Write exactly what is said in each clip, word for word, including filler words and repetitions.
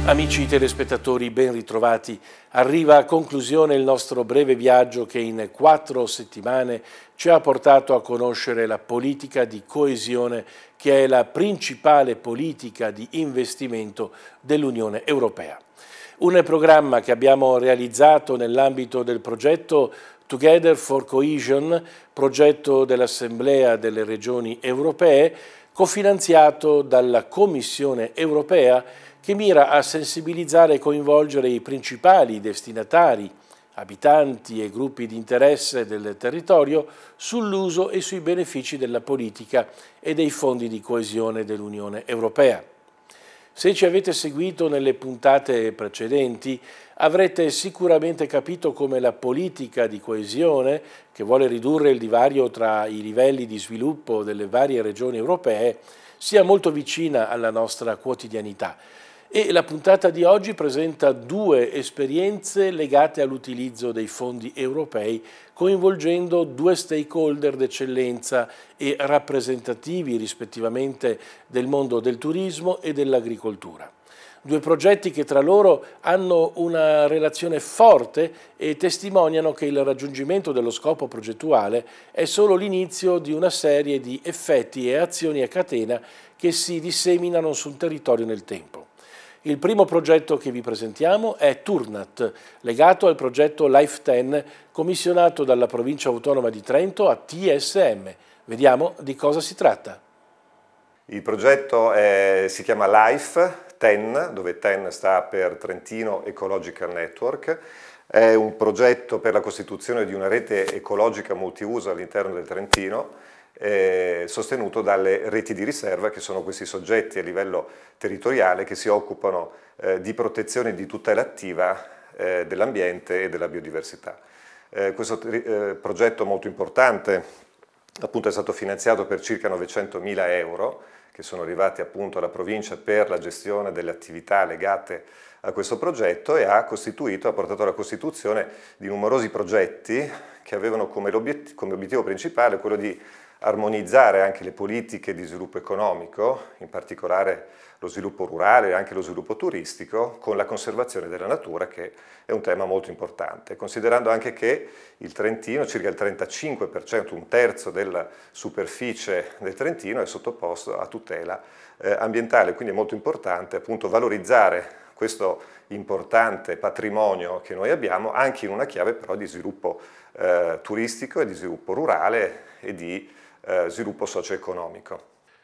Amici telespettatori, ben ritrovati. Arriva a conclusione il nostro breve viaggio che in quattro settimane ci ha portato a conoscere la politica di coesione, che è la principale politica di investimento dell'Unione Europea. Un programma che abbiamo realizzato nell'ambito del progetto Together for Cohesion, progetto dell'Assemblea delle Regioni Europee, cofinanziato dalla Commissione Europea, che mira a sensibilizzare e coinvolgere i principali destinatari, abitanti e gruppi di interesse del territorio sull'uso e sui benefici della politica e dei fondi di coesione dell'Unione Europea. Se ci avete seguito nelle puntate precedenti, avrete sicuramente capito come la politica di coesione, che vuole ridurre il divario tra i livelli di sviluppo delle varie regioni europee, sia molto vicina alla nostra quotidianità. E la puntata di oggi presenta due esperienze legate all'utilizzo dei fondi europei, coinvolgendo due stakeholder d'eccellenza e rappresentativi rispettivamente del mondo del turismo e dell'agricoltura. Due progetti che tra loro hanno una relazione forte e testimoniano che il raggiungimento dello scopo progettuale è solo l'inizio di una serie di effetti e azioni a catena che si disseminano sul territorio nel tempo. Il primo progetto che vi presentiamo è Turnat, legato al progetto Life dieci, commissionato dalla Provincia Autonoma di Trento a T S M. Vediamo di cosa si tratta. Il progetto è, si chiama Life dieci, dove dieci sta per Trentino Ecological Network. È un progetto per la costituzione di una rete ecologica multiuso all'interno del Trentino, Eh, sostenuto dalle reti di riserva, che sono questi soggetti a livello territoriale che si occupano eh, di protezione e di tutela attiva eh, dell'ambiente e della biodiversità. Eh, questo eh, progetto molto importante appunto è stato finanziato per circa novecentomila euro che sono arrivati appunto alla provincia per la gestione delle attività legate a questo progetto e ha costituito, ha portato alla costituzione di numerosi progetti che avevano come, come obiettivo principale quello di armonizzare anche le politiche di sviluppo economico, in particolare lo sviluppo rurale e anche lo sviluppo turistico, con la conservazione della natura, che è un tema molto importante, considerando anche che il Trentino, circa il trentacinque per cento, un terzo della superficie del Trentino è sottoposto a tutela eh, ambientale, quindi è molto importante appunto valorizzare questo importante patrimonio che noi abbiamo, anche in una chiave però di sviluppo eh, turistico e di sviluppo rurale e di eh, sviluppo socio-economico.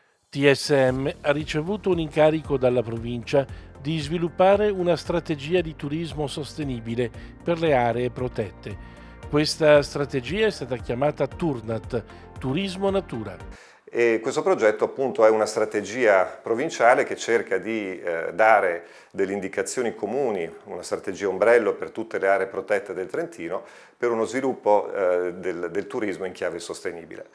T S M ha ricevuto un incarico dalla provincia di sviluppare una strategia di turismo sostenibile per le aree protette. Questa strategia è stata chiamata Turnat, Turismo Natura. E questo progetto appunto è una strategia provinciale che cerca di eh, dare delle indicazioni comuni, una strategia ombrello per tutte le aree protette del Trentino per uno sviluppo eh, del, del turismo in chiave sostenibile.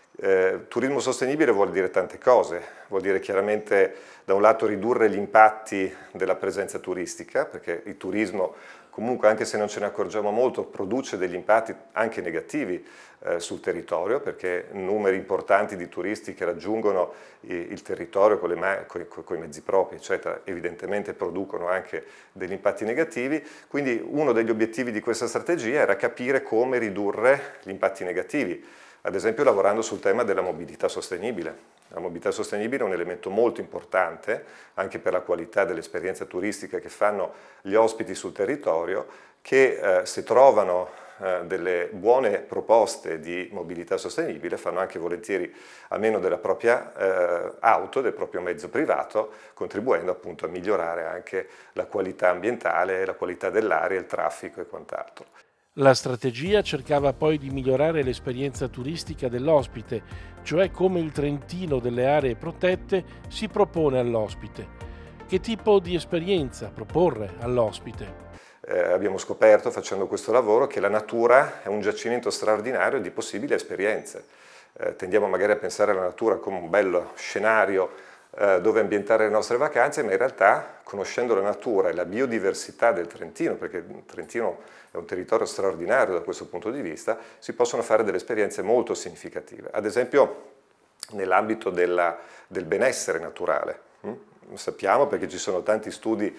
Eh, turismo sostenibile vuol dire tante cose, vuol dire chiaramente da un lato ridurre gli impatti della presenza turistica, perché il turismo comunque, anche se non ce ne accorgiamo molto, produce degli impatti anche negativi eh, sul territorio, perché numeri importanti di turisti che raggiungono il, il territorio con, le, con, con i mezzi propri, eccetera, evidentemente producono anche degli impatti negativi. Quindi uno degli obiettivi di questa strategia era capire come ridurre gli impatti negativi, ad esempio lavorando sul tema della mobilità sostenibile. La mobilità sostenibile è un elemento molto importante anche per la qualità dell'esperienza turistica che fanno gli ospiti sul territorio, che eh, se trovano eh, delle buone proposte di mobilità sostenibile fanno anche volentieri a meno della propria eh, auto, del proprio mezzo privato, contribuendo appunto a migliorare anche la qualità ambientale, la qualità dell'aria, il traffico e quant'altro. La strategia cercava poi di migliorare l'esperienza turistica dell'ospite, cioè come il Trentino delle aree protette si propone all'ospite. Che tipo di esperienza proporre all'ospite? Eh, abbiamo scoperto, facendo questo lavoro, che la natura è un giacimento straordinario di possibili esperienze. Eh, tendiamo magari a pensare alla natura come un bello scenario eh, dove ambientare le nostre vacanze, ma in realtà, conoscendo la natura e la biodiversità del Trentino, perché il Trentino è un territorio straordinario da questo punto di vista, si possono fare delle esperienze molto significative. Ad esempio nell'ambito del benessere naturale. Hm? Sappiamo, perché ci sono tanti studi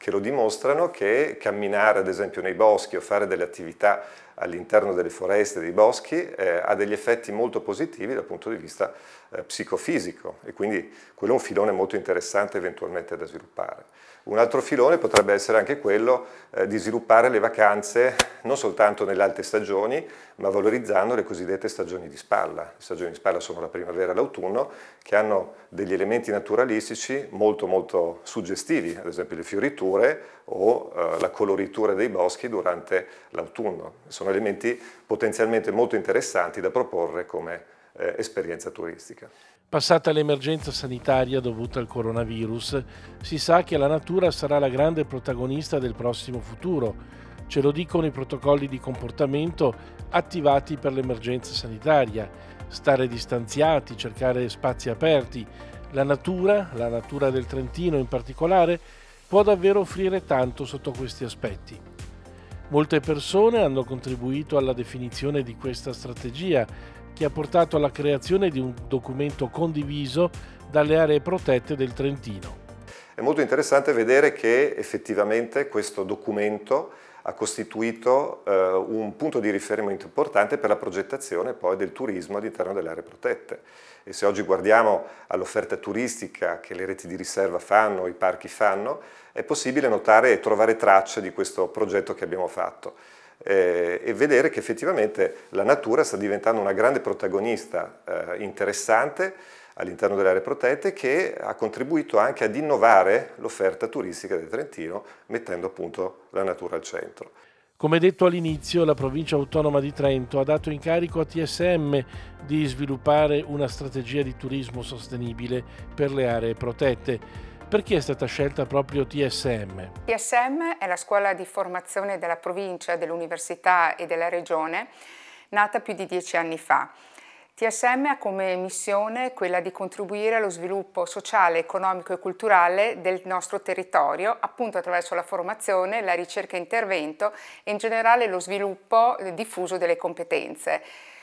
che lo dimostrano, che camminare ad esempio nei boschi o fare delle attività all'interno delle foreste, dei boschi, eh, ha degli effetti molto positivi dal punto di vista eh, psicofisico, e quindi quello è un filone molto interessante eventualmente da sviluppare. Un altro filone potrebbe essere anche quello eh, di sviluppare le vacanze non soltanto nelle alte stagioni, ma valorizzando le cosiddette stagioni di spalla. Le stagioni di spalla sono la primavera e l'autunno, che hanno degli elementi naturalistici molto molto suggestivi, ad esempio le fioriture o eh, la coloritura dei boschi durante l'autunno. Sono elementi potenzialmente molto interessanti da proporre come eh, esperienza turistica. Passata l'emergenza sanitaria dovuta al coronavirus, si sa che la natura sarà la grande protagonista del prossimo futuro. Ce lo dicono i protocolli di comportamento attivati per l'emergenza sanitaria. Stare distanziati, cercare spazi aperti. La natura, la natura del Trentino in particolare, può davvero offrire tanto sotto questi aspetti. Molte persone hanno contribuito alla definizione di questa strategia, che ha portato alla creazione di un documento condiviso dalle aree protette del Trentino. È molto interessante vedere che effettivamente questo documento ha costituito eh, un punto di riferimento importante per la progettazione poi del turismo all'interno delle aree protette. E se oggi guardiamo all'offerta turistica che le reti di riserva fanno, i parchi fanno, è possibile notare e trovare tracce di questo progetto che abbiamo fatto. Eh, e vedere che effettivamente la natura sta diventando una grande protagonista eh, interessante all'interno delle aree protette, che ha contribuito anche ad innovare l'offerta turistica del Trentino, mettendo appunto la natura al centro. Come detto all'inizio, la Provincia Autonoma di Trento ha dato incarico a T S M di sviluppare una strategia di turismo sostenibile per le aree protette. Perché è stata scelta proprio T S M? T S M è la scuola di formazione della provincia, dell'università e della regione, nata più di dieci anni fa. T S M ha come missione quella di contribuire allo sviluppo sociale, economico e culturale del nostro territorio, appunto attraverso la formazione, la ricerca e intervento e in generale lo sviluppo diffuso delle competenze.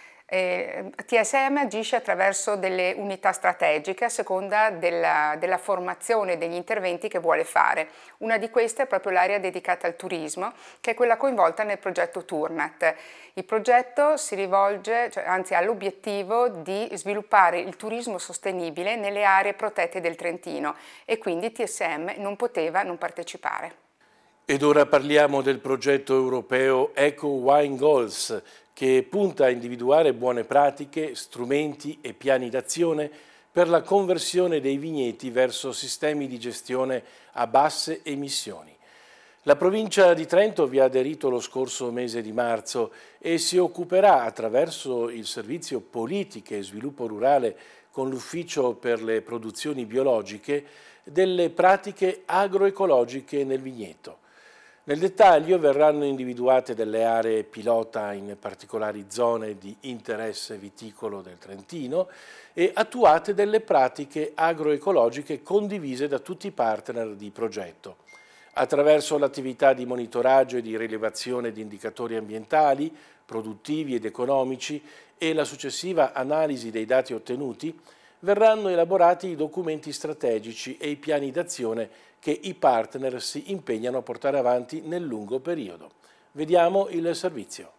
Eh, T S M agisce attraverso delle unità strategiche a seconda della, della formazione e degli interventi che vuole fare. Una di queste è proprio l'area dedicata al turismo, che è quella coinvolta nel progetto Turnat. Il progetto si rivolge, cioè, anzi ha l'obiettivo di sviluppare il turismo sostenibile nelle aree protette del Trentino, e quindi T S M non poteva non partecipare. Ed ora parliamo del progetto europeo Eco Wine Goals, che punta a individuare buone pratiche, strumenti e piani d'azione per la conversione dei vigneti verso sistemi di gestione a basse emissioni. La provincia di Trento vi ha aderito lo scorso mese di marzo e si occuperà, attraverso il servizio Politiche e Sviluppo Rurale con l'Ufficio per le Produzioni Biologiche, delle pratiche agroecologiche nel vigneto. Nel dettaglio verranno individuate delle aree pilota in particolari zone di interesse viticolo del Trentino e attuate delle pratiche agroecologiche condivise da tutti i partner di progetto. Attraverso l'attività di monitoraggio e di rilevazione di indicatori ambientali, produttivi ed economici e la successiva analisi dei dati ottenuti, verranno elaborati i documenti strategici e i piani d'azione che i partner si impegnano a portare avanti nel lungo periodo. Vediamo il servizio.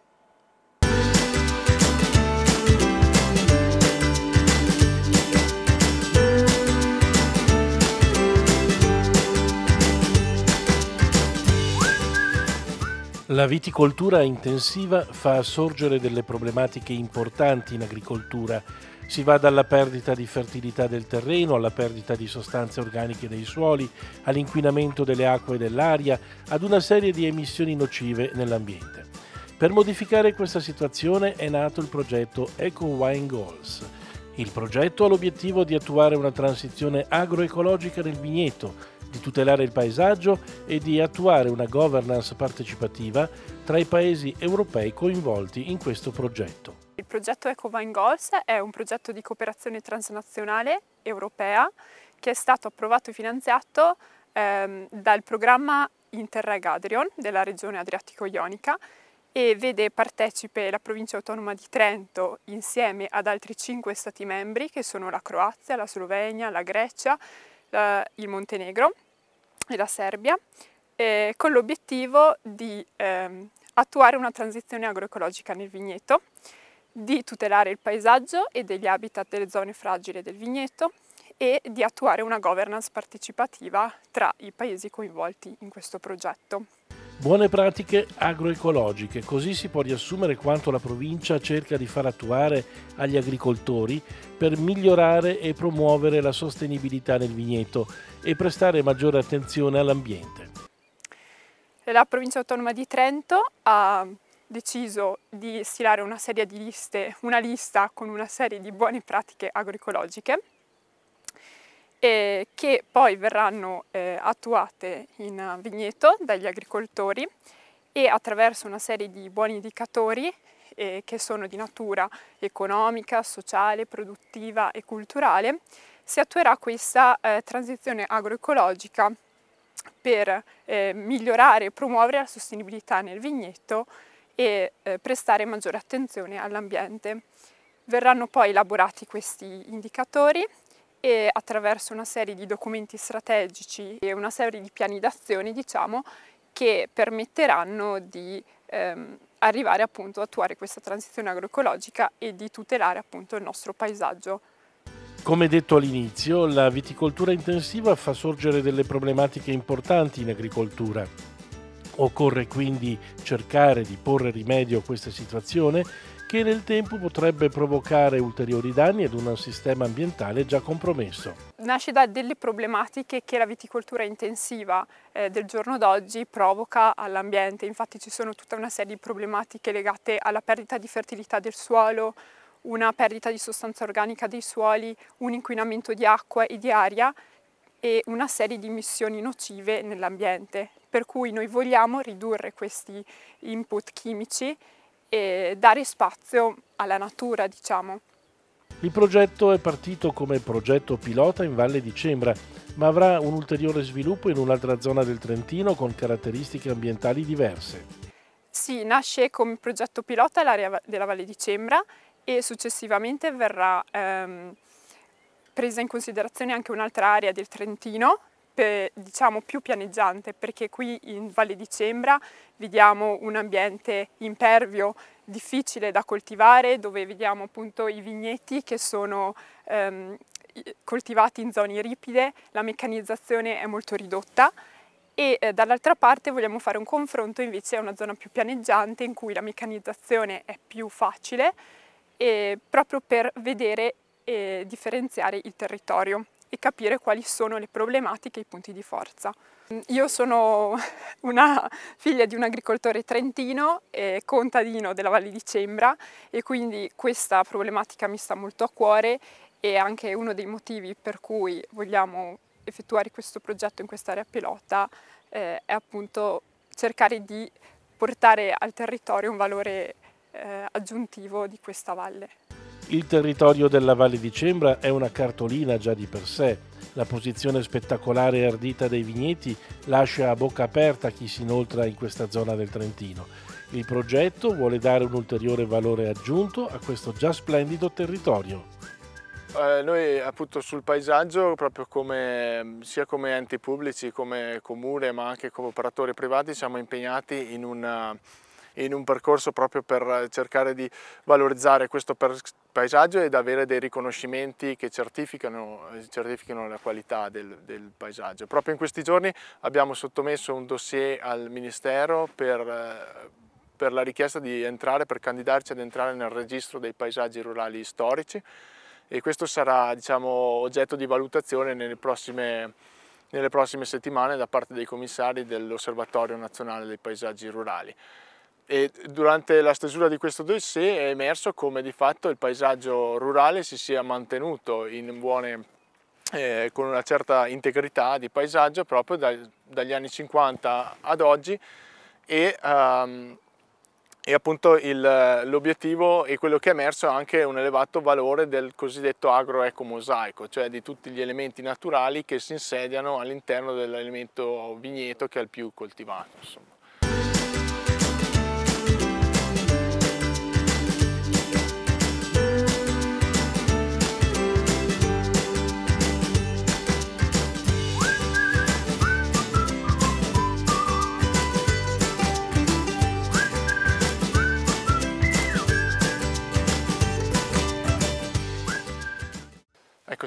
La viticoltura intensiva fa sorgere delle problematiche importanti in agricoltura. Si va dalla perdita di fertilità del terreno, alla perdita di sostanze organiche dei suoli, all'inquinamento delle acque e dell'aria, ad una serie di emissioni nocive nell'ambiente. Per modificare questa situazione è nato il progetto Eco Wine Goals. Il progetto ha l'obiettivo di attuare una transizione agroecologica nel vigneto, di tutelare il paesaggio e di attuare una governance partecipativa tra i paesi europei coinvolti in questo progetto. Il progetto Eco Wine Goals è un progetto di cooperazione transnazionale europea che è stato approvato e finanziato ehm, dal programma Interreg Adrion della regione Adriatico-Ionica e vede partecipe la provincia autonoma di Trento insieme ad altri cinque stati membri che sono la Croazia, la Slovenia, la Grecia, la, il Montenegro e la Serbia. eh, con l'obiettivo di ehm, attuare una transizione agroecologica nel vigneto, di tutelare il paesaggio e degli habitat delle zone fragili del vigneto e di attuare una governance partecipativa tra i paesi coinvolti in questo progetto. Buone pratiche agroecologiche, così si può riassumere quanto la provincia cerca di far attuare agli agricoltori per migliorare e promuovere la sostenibilità nel vigneto e prestare maggiore attenzione all'ambiente. La provincia autonoma di Trento ha deciso di stilare una serie di liste, una lista con una serie di buone pratiche agroecologiche eh, che poi verranno eh, attuate in vigneto dagli agricoltori e attraverso una serie di buoni indicatori eh, che sono di natura economica, sociale, produttiva e culturale, si attuerà questa eh, transizione agroecologica per eh, migliorare e promuovere la sostenibilità nel vigneto e eh, prestare maggiore attenzione all'ambiente. Verranno poi elaborati questi indicatori e attraverso una serie di documenti strategici e una serie di piani d'azione, diciamo, che permetteranno di ehm, arrivare appunto ad attuare questa transizione agroecologica e di tutelare appunto il nostro paesaggio. Come detto all'inizio, la viticoltura intensiva fa sorgere delle problematiche importanti in agricoltura. Occorre quindi cercare di porre rimedio a questa situazione che nel tempo potrebbe provocare ulteriori danni ad un sistema ambientale già compromesso. Nasce da delle problematiche che la viticoltura intensiva eh, del giorno d'oggi provoca all'ambiente. Infatti ci sono tutta una serie di problematiche legate alla perdita di fertilità del suolo, una perdita di sostanza organica dei suoli, un inquinamento di acqua e di aria e una serie di emissioni nocive nell'ambiente. Per cui noi vogliamo ridurre questi input chimici e dare spazio alla natura, diciamo. Il progetto è partito come progetto pilota in Valle di Cembra, ma avrà un ulteriore sviluppo in un'altra zona del Trentino con caratteristiche ambientali diverse. Sì, nasce come progetto pilota l'area della Valle di Cembra e successivamente verrà ehm, presa in considerazione anche un'altra area del Trentino, per, diciamo più pianeggiante, perché qui in Valle di Cembra vediamo un ambiente impervio, difficile da coltivare, dove vediamo appunto i vigneti che sono ehm, coltivati in zone ripide, la meccanizzazione è molto ridotta e eh, dall'altra parte vogliamo fare un confronto invece a una zona più pianeggiante in cui la meccanizzazione è più facile e proprio per vedere e differenziare il territorio e capire quali sono le problematiche e i punti di forza. Io sono una figlia di un agricoltore trentino e contadino della Valle di Cembra e quindi questa problematica mi sta molto a cuore e anche uno dei motivi per cui vogliamo effettuare questo progetto in quest'area pilota eh, è appunto cercare di portare al territorio un valore eh, aggiuntivo di questa valle. Il territorio della Valle di Cembra è una cartolina già di per sé. La posizione spettacolare e ardita dei vigneti lascia a bocca aperta chi si inoltra in questa zona del Trentino. Il progetto vuole dare un ulteriore valore aggiunto a questo già splendido territorio. Eh, noi appunto sul paesaggio, proprio come, sia come enti pubblici, come comune, ma anche come operatori privati, siamo impegnati in una in un percorso proprio per cercare di valorizzare questo paesaggio ed avere dei riconoscimenti che certificano, certificano la qualità del, del paesaggio. Proprio in questi giorni abbiamo sottomesso un dossier al Ministero per, per la richiesta di entrare, per candidarci ad entrare nel registro dei paesaggi rurali storici e questo sarà, diciamo, oggetto di valutazione nelle prossime, nelle prossime settimane da parte dei commissari dell'Osservatorio Nazionale dei Paesaggi Rurali. E durante la stesura di questo dossier è emerso come di fatto il paesaggio rurale si sia mantenuto in buone, eh, con una certa integrità di paesaggio proprio da, dagli anni cinquanta ad oggi e, um, e appunto l'obiettivo e quello che è emerso è anche un elevato valore del cosiddetto agroecomosaico, cioè di tutti gli elementi naturali che si insediano all'interno dell'elemento vigneto che è il più coltivato, insomma.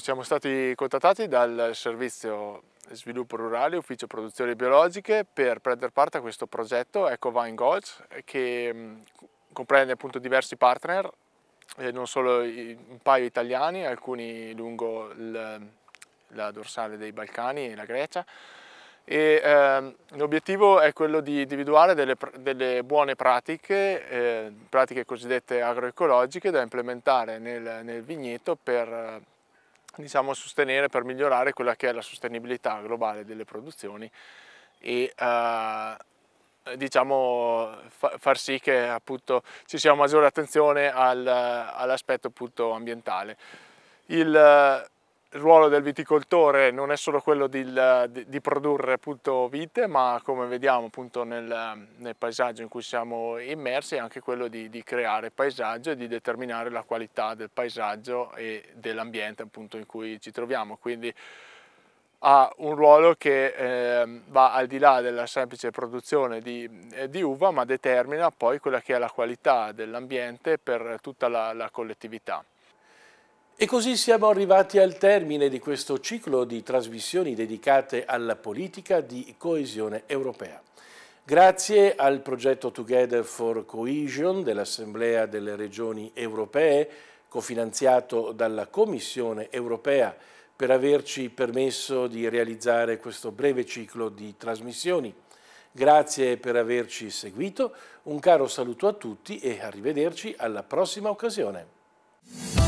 siamo stati contattati dal Servizio Sviluppo Rurale, Ufficio Produzioni Biologiche, per prendere parte a questo progetto Ecovine Goals, che mh, comprende appunto diversi partner, eh, non solo i, un paio italiani, alcuni lungo il, la dorsale dei Balcani e la Grecia. E, eh, l'obiettivo è quello di individuare delle, delle buone pratiche, eh, pratiche cosiddette agroecologiche da implementare nel, nel vigneto per diciamo, sostenere, per migliorare quella che è la sostenibilità globale delle produzioni e eh, diciamo, fa, far sì che appunto ci sia maggiore attenzione al, all'aspetto appunto ambientale. Il, Il ruolo del viticoltore non è solo quello di, di, di produrre appunto vite, ma come vediamo appunto nel, nel paesaggio in cui siamo immersi è anche quello di, di creare paesaggio e di determinare la qualità del paesaggio e dell'ambiente appunto in cui ci troviamo. Quindi ha un ruolo che eh, va al di là della semplice produzione di, eh, di uva, ma determina poi quella che è la qualità dell'ambiente per tutta la, la collettività. E così siamo arrivati al termine di questo ciclo di trasmissioni dedicate alla politica di coesione europea. Grazie al progetto Together for Cohesion dell'Assemblea delle Regioni Europee, cofinanziato dalla Commissione Europea, per averci permesso di realizzare questo breve ciclo di trasmissioni. Grazie per averci seguito, un caro saluto a tutti e arrivederci alla prossima occasione.